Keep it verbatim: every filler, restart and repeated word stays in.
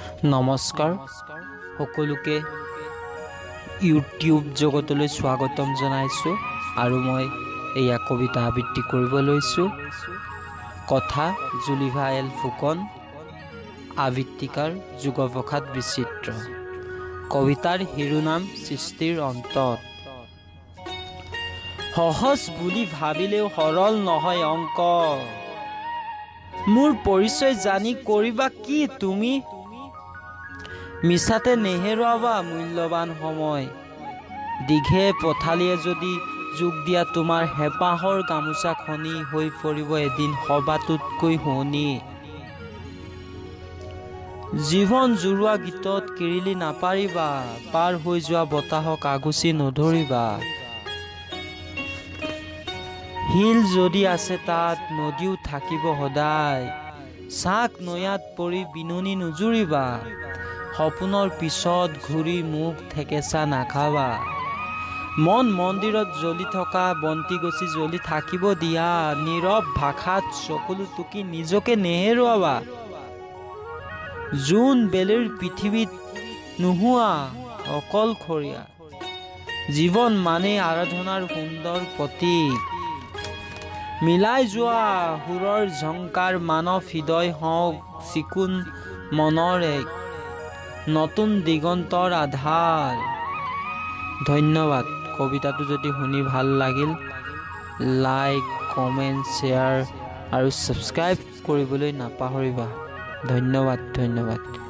নমস্কাৰ সকলোকে ইউটিউব জগতলৈ স্বাগতম জনাইছোঁ আৰু মই এয়া কবিতা আবৃত্তি কৰিব লৈছোঁ। কথা জুলিভা এল ফুকন, আবৃত্তিকাৰ যুগপ্ৰসাদ বিচিত্ৰ। কবিতাৰ শিৰোনাম সৃষ্টিৰ অন্তত। সহজ বুলি ভাবিলেও সৰল নহয় অংক, মোৰ পৰিচয় জানি কৰিবা কি তুমি? মিছাতে নেহেৰুৱাবা মূল্যৱান সময়, দীঘে পথালিয়ে যদি যোগ দিয়া তোমাৰ হেঁপাহৰ গামোচা খনি হৈ পৰিব এদিন সবাতোতকৈ শুৱনি। জীৱন জোৰোৱা গীতত কিৰিলি নাপাৰিবা, পাৰ হৈ যোৱা বতাহক আগুচি নধৰিবা। শিল যদি আছে তাত নদীও থাকিব সদায়, চাক নৈয়াত পৰি বিননি নুজুৰিবা। সপোনৰ পিছত ঘূৰি মুখ থেকেচা নাখাবা, মন মন্দিৰত জ্বলি থকা বন্তি গছি জ্বলি থাকিব দিয়া। নীৰৱ ভাষাত চকুলো টুকি নিজকে নেহেৰুৱাবা, জোন বেলিৰ পৃথিৱীত নোহোৱা অকলশৰীয়া। জীৱন মানে আৰাধনাৰ সুন্দৰ প্ৰতীক, মিলাই যোৱা সুৰৰ ঝংকাৰ মানৱ হৃদয় হওক চিকুণ মনৰ এক নতুন দিগন্তৰ আধাৰ। ধন্যবাদ। কবিতাটো যদি শুনি ভাল লাগিল, লাইক কমেণ্ট শ্বেয়াৰ আৰু ছাবস্ক্ৰাইব কৰিবলৈ নাপাহৰিবা। ধন্যবাদ ধন্যবাদ।